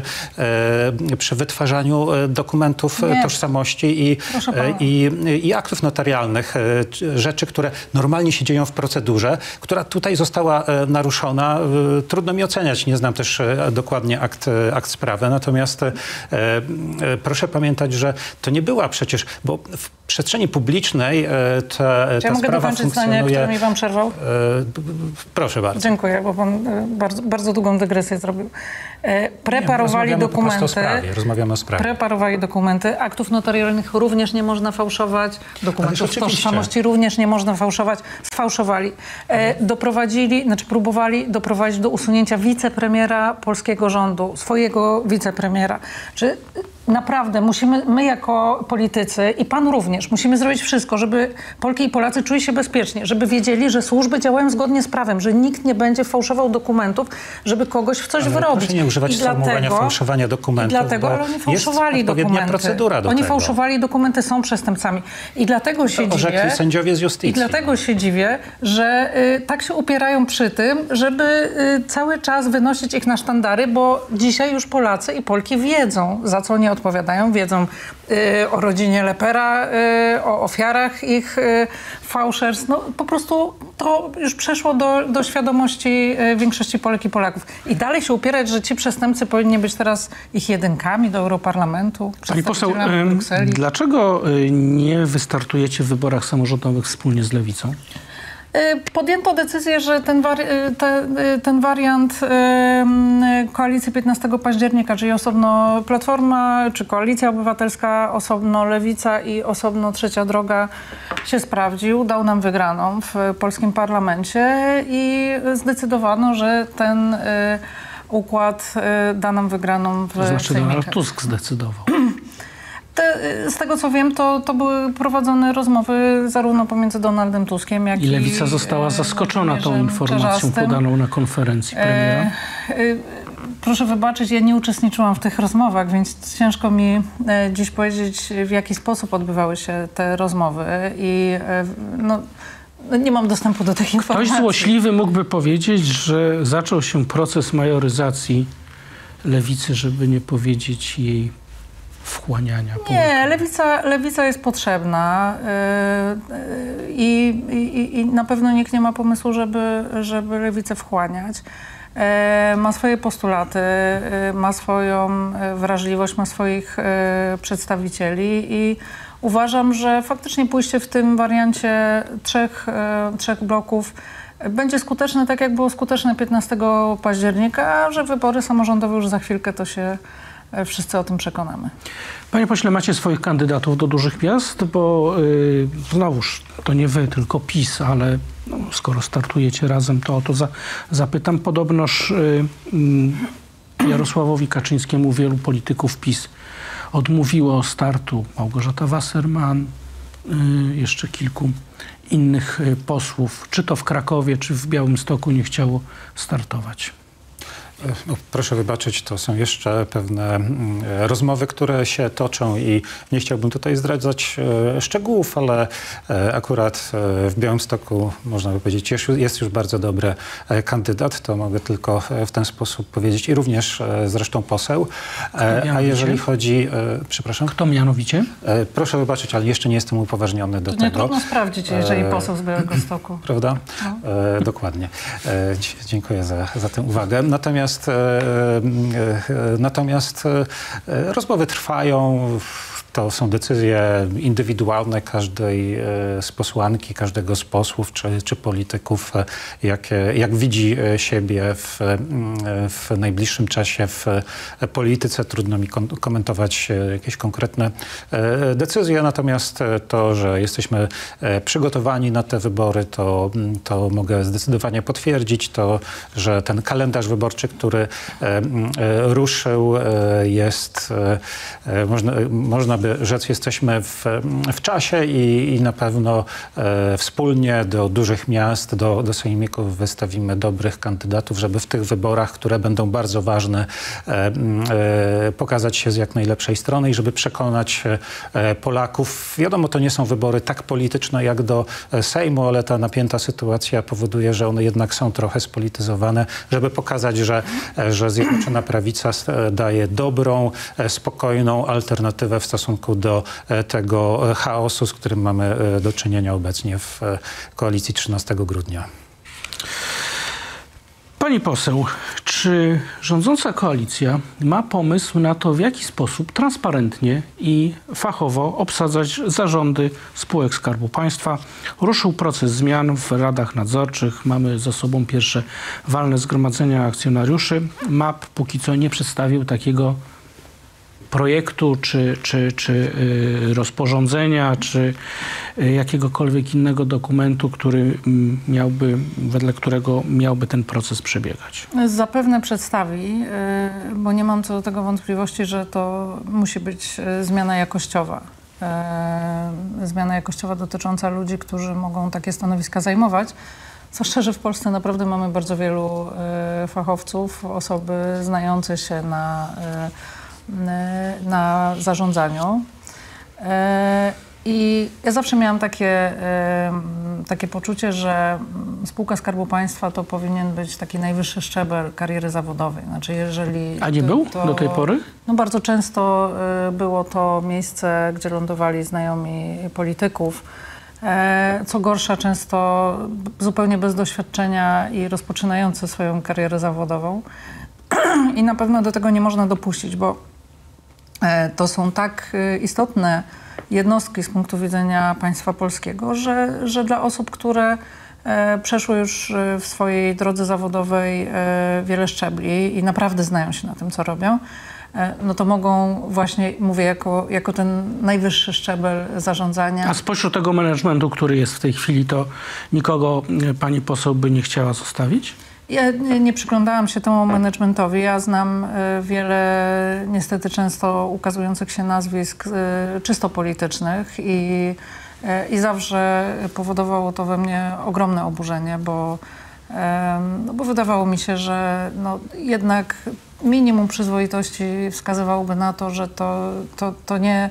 e, przy wytwarzaniu e, dokumentów Nie. tożsamości i, e, i, i aktów notarialnych. E, rzeczy, które normalnie się dzieją w procedurze, która tutaj została e, naruszona. E, trudno mi oceniać, nie znam też e, dokładnie akt, akt sprawy. Natomiast e, e, proszę pamiętać, że to nie była przecież, bo w przestrzeni publicznej Ta, Czy ja ta mogę dokończyć zdanie, które mi pan przerwał? E, proszę bardzo. Dziękuję, bo pan e, bardzo, bardzo długą dygresję zrobił. E, preparowali nie, dokumenty. O sprawie. Rozmawiamy o sprawie. Preparowali dokumenty. Aktów notarialnych również nie można fałszować. Dokumentów tożsamości również nie można fałszować. Sfałszowali. E, doprowadzili, znaczy próbowali doprowadzić do usunięcia wicepremiera polskiego rządu, swojego wicepremiera. Czy naprawdę musimy, my jako politycy i pan również, musimy zrobić wszystko, żeby Polki i Polacy czuli się bezpiecznie, żeby wiedzieli, że służby działają zgodnie z prawem, że nikt nie będzie fałszował dokumentów, żeby kogoś w coś ale wyrobić. Proszę nie używać I sformułowania dlatego, fałszowania dokumentów, i dlatego, ale oni fałszowali dokumenty. procedura do Oni tego. fałszowali dokumenty, są przestępcami. I dlatego się to orzekli dziwię, sędziowie z justycji. I dlatego się dziwię, że y, tak się upierają przy tym, żeby y, cały czas wynosić ich na sztandary, bo dzisiaj już Polacy i Polki wiedzą, za co nie odpowiadają, wiedzą y, o rodzinie Lepera, y, o ofiarach ich y, fałszerstw. No po prostu to już przeszło do, do świadomości y, większości Polek i Polaków. I dalej się upierać, że ci przestępcy powinni być teraz ich jedynkami do Europarlamentu. Pani poseł, y, dlaczego nie wystartujecie w wyborach samorządowych wspólnie z Lewicą? Podjęto decyzję, że ten, wari te, ten wariant y, koalicji piętnastego października, czyli osobno Platforma, czy Koalicja Obywatelska, osobno Lewica i osobno Trzecia Droga się sprawdził, dał nam wygraną w polskim parlamencie i zdecydowano, że ten y, układ y, da nam wygraną w To znaczy Sejmiku. Donald Tusk zdecydował. Te, z tego co wiem, to, to były prowadzone rozmowy zarówno pomiędzy Donaldem Tuskiem, jak i... I Lewica została zaskoczona tą informacją podaną na konferencji premiera. E, e, proszę wybaczyć, ja nie uczestniczyłam w tych rozmowach, więc ciężko mi e, dziś powiedzieć, w jaki sposób odbywały się te rozmowy i e, no, nie mam dostępu do tych informacji. Ktoś złośliwy mógłby powiedzieć, że zaczął się proces majoryzacji Lewicy, żeby nie powiedzieć jej wchłaniania. Nie, lewica, lewica jest potrzebna yy, yy, i, i na pewno nikt nie ma pomysłu, żeby, żeby lewicę wchłaniać. Yy, ma swoje postulaty, yy, ma swoją wrażliwość, ma swoich yy, przedstawicieli i uważam, że faktycznie pójście w tym wariancie trzech, yy, trzech bloków będzie skuteczne, tak jak było skuteczne piętnastego października, a że wybory samorządowe już za chwilkę, to się wszyscy o tym przekonamy. Panie pośle, macie swoich kandydatów do dużych miast, bo yy, znowuż to nie wy, tylko PiS, ale no, skoro startujecie razem, to o to za, zapytam. Podobnoż yy, yy, Jarosławowi Kaczyńskiemu wielu polityków PiS odmówiło startu. Małgorzata Wasserman, yy, jeszcze kilku innych yy, posłów, czy to w Krakowie, czy w Białymstoku nie chciało startować. No, proszę wybaczyć, to są jeszcze pewne mm, rozmowy, które się toczą i nie chciałbym tutaj zdradzać e, szczegółów, ale e, akurat e, w Białymstoku, można by powiedzieć, jest, jest już bardzo dobry e, kandydat, to mogę tylko e, w ten sposób powiedzieć i również e, zresztą poseł. E, a jeżeli chodzi... E, przepraszam? Kto mianowicie? E, proszę wybaczyć, ale jeszcze nie jestem upoważniony do To tego. nie trudno sprawdzić, jeżeli E, poseł z Białegostoku. Prawda? No. E, dokładnie. E, dziękuję za, za tę uwagę. Natomiast Natomiast, e, e, natomiast e, rozmowy trwają. To są decyzje indywidualne każdej z posłanki, każdego z posłów czy, czy polityków, jak, jak widzi siebie w, w najbliższym czasie w polityce. Trudno mi komentować jakieś konkretne decyzje, natomiast to, że jesteśmy przygotowani na te wybory, to, to mogę zdecydowanie potwierdzić. To, że ten kalendarz wyborczy, który ruszył, jest, można, można by rzec, jesteśmy w, w czasie i, i na pewno e, wspólnie do dużych miast, do, do sejmików wystawimy dobrych kandydatów, żeby w tych wyborach, które będą bardzo ważne, e, e, pokazać się z jak najlepszej strony i żeby przekonać e, Polaków. Wiadomo, to nie są wybory tak polityczne jak do Sejmu, ale ta napięta sytuacja powoduje, że one jednak są trochę spolityzowane, żeby pokazać, że, że Zjednoczona Prawica daje dobrą, spokojną alternatywę w stosunku do tego chaosu, z którym mamy do czynienia obecnie w koalicji trzynastego grudnia. Pani poseł, czy rządząca koalicja ma pomysł na to, w jaki sposób transparentnie i fachowo obsadzać zarządy spółek Skarbu Państwa? Ruszył proces zmian w radach nadzorczych. Mamy za sobą pierwsze walne zgromadzenia akcjonariuszy. M A P póki co nie przedstawił takiego projektu, czy, czy, czy y, rozporządzenia, czy y, jakiegokolwiek innego dokumentu, który y, miałby, wedle którego miałby ten proces przebiegać. Zapewne przedstawi, y, bo nie mam co do tego wątpliwości, że to musi być y, zmiana jakościowa. Y, zmiana jakościowa dotycząca ludzi, którzy mogą takie stanowiska zajmować. Co szczerze, w Polsce naprawdę mamy bardzo wielu y, fachowców, osoby znające się na y, na zarządzaniu. I ja zawsze miałam takie, takie poczucie, że spółka Skarbu Państwa to powinien być taki najwyższy szczebel kariery zawodowej. Znaczy, jeżeli A nie to, był to, do tej pory? No bardzo często było to miejsce, gdzie lądowali znajomi polityków. Co gorsza, często zupełnie bez doświadczenia i rozpoczynający swoją karierę zawodową. I na pewno do tego nie można dopuścić, bo to są tak istotne jednostki z punktu widzenia państwa polskiego, że, że dla osób, które przeszły już w swojej drodze zawodowej wiele szczebli i naprawdę znają się na tym, co robią, no to mogą właśnie, mówię, jako, jako ten najwyższy szczebel zarządzania. A spośród tego managementu, który jest w tej chwili, to nikogo pani poseł by nie chciała zostawić? Ja nie, nie przyglądałam się temu managementowi. Ja znam y, wiele, niestety często ukazujących się nazwisk y, czysto politycznych i, y, i zawsze powodowało to we mnie ogromne oburzenie, bo, y, no bo wydawało mi się, że no, jednak minimum przyzwoitości wskazywałoby na to, że to, to, to nie...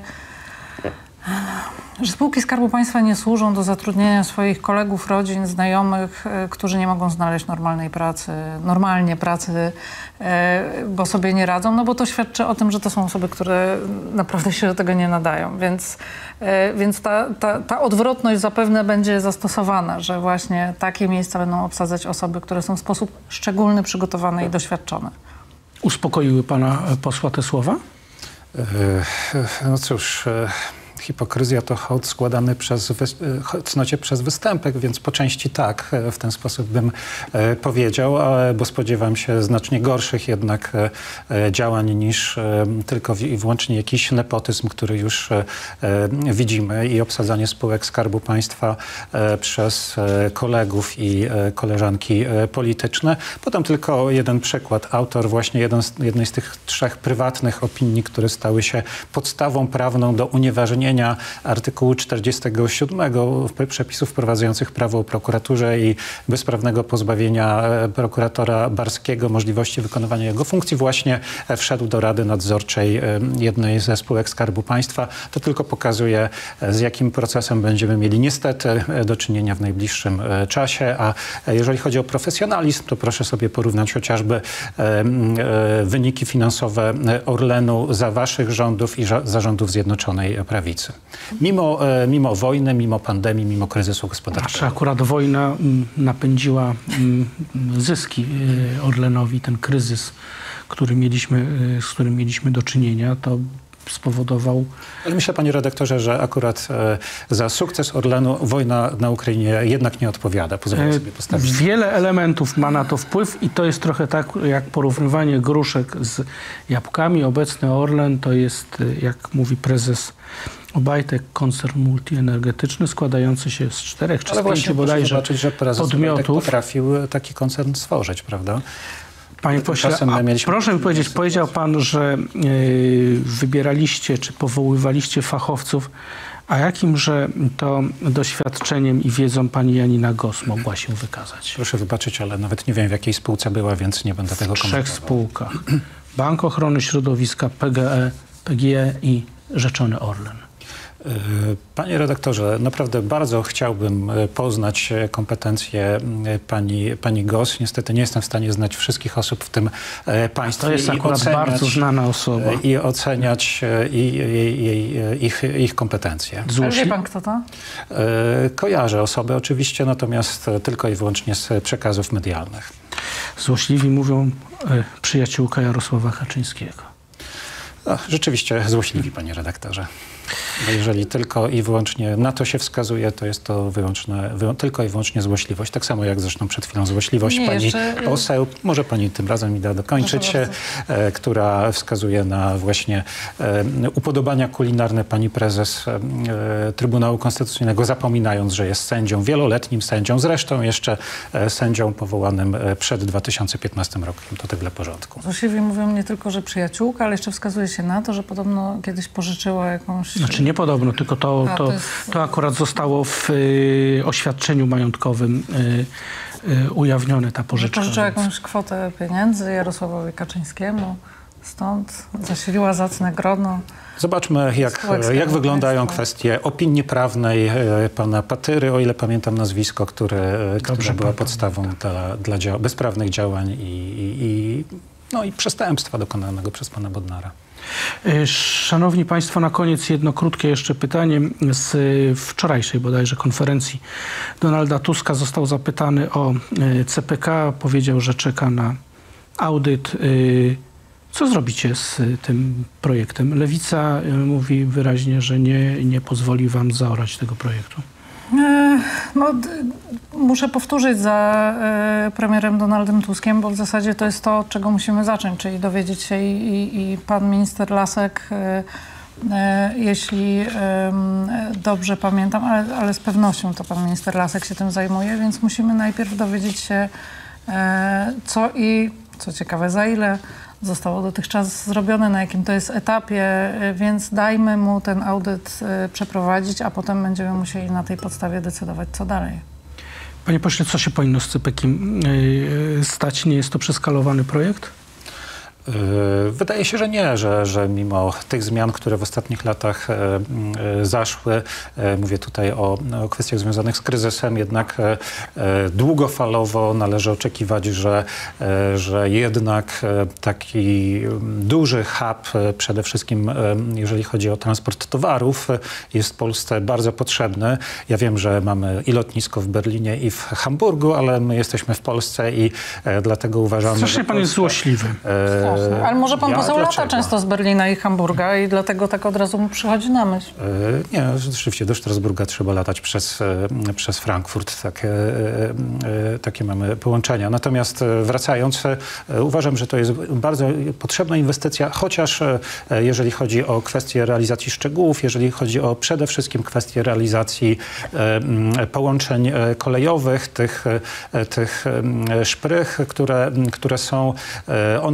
że spółki Skarbu Państwa nie służą do zatrudnienia swoich kolegów, rodzin, znajomych, y, którzy nie mogą znaleźć normalnej pracy, normalnie pracy, y, bo sobie nie radzą, no bo to świadczy o tym, że to są osoby, które naprawdę się do tego nie nadają. Więc, y, więc ta, ta, ta odwrotność zapewne będzie zastosowana, że właśnie takie miejsca będą obsadzać osoby, które są w sposób szczególny przygotowane i doświadczone. Uspokoiły pana posła te słowa? Yy, no cóż... Yy... Hipokryzja to hołd składany przez, cnocie przez występek, więc po części tak, w ten sposób bym e, powiedział, bo spodziewam się znacznie gorszych jednak e, działań niż e, tylko i wyłącznie jakiś nepotyzm, który już e, widzimy i obsadzanie spółek Skarbu Państwa e, przez e, kolegów i e, koleżanki e, polityczne. Potem tylko jeden przykład. Autor właśnie jeden z, jednej z tych trzech prywatnych opinii, które stały się podstawą prawną do unieważnienia wzmocnienia artykułu czterdziestego siódmego przepisów wprowadzających prawo o prokuraturze i bezprawnego pozbawienia prokuratora Barskiego możliwości wykonywania jego funkcji, właśnie wszedł do Rady Nadzorczej jednej ze spółek Skarbu Państwa. To tylko pokazuje, z jakim procesem będziemy mieli niestety do czynienia w najbliższym czasie. A jeżeli chodzi o profesjonalizm, to proszę sobie porównać chociażby wyniki finansowe Orlenu za waszych rządów i za rządów Zjednoczonej Prawicy. Mimo, mimo wojny, mimo pandemii, mimo kryzysu gospodarczego. Znaczy akurat wojna napędziła zyski Orlenowi, ten kryzys, który mieliśmy, z którym mieliśmy do czynienia, to spowodował... Ale myślę, panie redaktorze, że akurat e, za sukces Orlenu wojna na Ukrainie jednak nie odpowiada. Pozwolę sobie postawić. Wiele elementów ma na to wpływ i to jest trochę tak, jak porównywanie gruszek z jabłkami. Obecny Orlen to jest, jak mówi prezes Obajtek, koncern multienergetyczny składający się z czterech czy z pięciu bodajże zobaczyć, że prezes podmiotów. potrafił taki koncern stworzyć, prawda? Panie pośle, proszę mi powiedzieć, powiedział pan, że yy, wybieraliście czy powoływaliście fachowców, a jakimże to doświadczeniem i wiedzą pani Janina Gos mogła się wykazać? Proszę wybaczyć, ale nawet nie wiem, w jakiej spółce była, więc nie będę tego komentował. W trzech spółkach. Bank Ochrony Środowiska, P G E, P G E i Rzeczony Orlen. Panie redaktorze, naprawdę bardzo chciałbym poznać kompetencje pani, pani Gos. Niestety nie jestem w stanie znać wszystkich osób w tym państwie. To jest akurat bardzo znana osoba. I oceniać jej, jej, ich, ich kompetencje. Ale wie pan, kto to? Kojarzę osobę oczywiście, natomiast tylko i wyłącznie z przekazów medialnych. Złośliwi mówią przyjaciółka Jarosława Kaczyńskiego. No, rzeczywiście złośliwi, panie redaktorze. Bo jeżeli tylko i wyłącznie na to się wskazuje, to jest to wyłączne, wy, tylko i wyłącznie złośliwość. Tak samo jak zresztą przed chwilą złośliwość Nie, pani jeszcze... poseł, może pani tym razem mi da dokończyć, e, która wskazuje na właśnie e, upodobania kulinarne pani prezes e, Trybunału Konstytucyjnego, zapominając, że jest sędzią, wieloletnim sędzią, zresztą jeszcze e, sędzią powołanym przed dwa tysiące piętnastym rokiem. To tak dla porządku. Złośliwi mówią nie tylko, że przyjaciółka, ale jeszcze wskazuje się na to, że podobno kiedyś pożyczyła jakąś... Znaczy nie podobno, tylko to, A, to, to, jest... to akurat zostało w y, oświadczeniu majątkowym y, y, ujawnione, ta pożyczka. Pożyczyła więc... jakąś kwotę pieniędzy Jarosławowi Kaczyńskiemu, stąd zasiliła zacne grono. Zobaczmy, jak, jak wyglądają kwestie opinii prawnej pana Patyry, o ile pamiętam nazwisko, które, które była podstawą dla, dla dzia bezprawnych działań i, i, i, no, i przestępstwa dokonanego przez pana Bodnara. Szanowni Państwo, na koniec jedno krótkie jeszcze pytanie. Z wczorajszej bodajże konferencji Donalda Tuska został zapytany o C P K. Powiedział, że czeka na audyt. Co zrobicie z tym projektem? Lewica mówi wyraźnie, że nie, nie pozwoli wam zaorać tego projektu. No, muszę powtórzyć za e, premierem Donaldem Tuskiem, bo w zasadzie to jest to, od czego musimy zacząć, czyli dowiedzieć się i, i, i pan minister Lasek, e, e, jeśli e, dobrze pamiętam, ale, ale z pewnością to pan minister Lasek się tym zajmuje, więc musimy najpierw dowiedzieć się, e, co i, co ciekawe, za ile zostało dotychczas zrobione, na jakim to jest etapie, więc dajmy mu ten audyt przeprowadzić, a potem będziemy musieli na tej podstawie decydować, co dalej. Panie pośle, co się powinno z C P K-em stać? Nie jest to przeskalowany projekt? Wydaje się, że nie, że, że mimo tych zmian, które w ostatnich latach e, e, zaszły, e, mówię tutaj o, o kwestiach związanych z kryzysem, jednak e, długofalowo należy oczekiwać, że, e, że jednak e, taki duży hub, e, przede wszystkim e, jeżeli chodzi o transport towarów, e, jest w Polsce bardzo potrzebny. Ja wiem, że mamy i lotnisko w Berlinie, i w Hamburgu, ale my jesteśmy w Polsce i e, dlatego uważamy, Strasznie że pan jest złośliwy. E, Ale może pan ja, poseł dlaczego? lata często z Berlina i Hamburga i dlatego tak od razu mu przychodzi na myśl. Nie, rzeczywiście do Strasburga trzeba latać przez, przez Frankfurt. Takie, takie mamy połączenia. Natomiast wracając, uważam, że to jest bardzo potrzebna inwestycja, chociaż jeżeli chodzi o kwestię realizacji szczegółów, jeżeli chodzi o przede wszystkim kwestię realizacji połączeń kolejowych, tych, tych szprych, które, które są, one budzą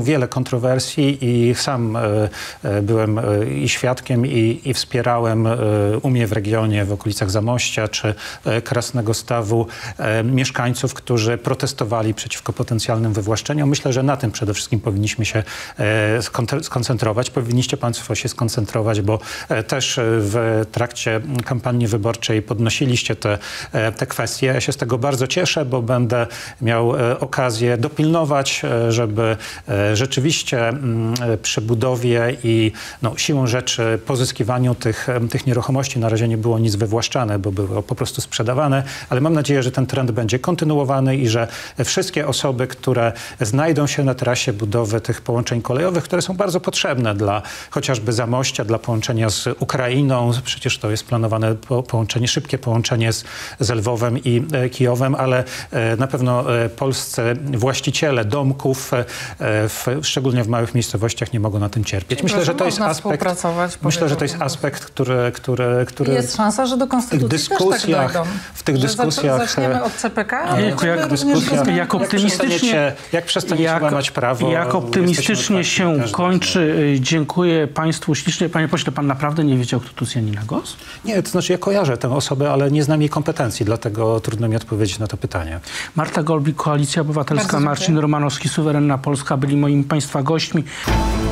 wiele kontrowersji i sam byłem i świadkiem, i, i wspierałem u mnie w regionie, w okolicach Zamościa czy Krasnego Stawu mieszkańców, którzy protestowali przeciwko potencjalnym wywłaszczeniom. Myślę, że na tym przede wszystkim powinniśmy się skoncentrować. Powinniście państwo się skoncentrować, bo też w trakcie kampanii wyborczej podnosiliście te, te kwestie. Ja się z tego bardzo cieszę, bo będę miał okazję dopilnować, żeby rzeczywiście przy budowie i no, siłą rzeczy pozyskiwaniu tych, tych nieruchomości na razie nie było nic wywłaszczane, bo było po prostu sprzedawane, ale mam nadzieję, że ten trend będzie kontynuowany i że wszystkie osoby, które znajdą się na trasie budowy tych połączeń kolejowych, które są bardzo potrzebne dla chociażby Zamościa, dla połączenia z Ukrainą, przecież to jest planowane po, połączenie, szybkie połączenie z, z Lwowem i e, Kijowem, ale e, na pewno e, polscy właściciele domków, e, w, szczególnie w małych miejscowościach, nie mogą na tym cierpieć. Myślę, że to jest aspekt, myślę, że to jest aspekt, który, który, który jest szansa, że do konstytucji w tych dyskusjach, też tak w tych dyskusjach zaczniemy od C P K, a jak, jak, dyskusjach, jak optymistycznie, jak przestaniecie jak, łamać prawo, jak optymistycznie się kończy. Dziękuję państwu ślicznie. Panie pośle, pan naprawdę nie wiedział, kto to jest Janina Gos? Nie, to znaczy ja kojarzę tę osobę, ale nie znam jej kompetencji, dlatego trudno mi odpowiedzieć na to pytanie. Marta Golbik, Koalicja Obywatelska, Marcin Romanowski, Suwerenna Polska byli moimi państwa gośćmi.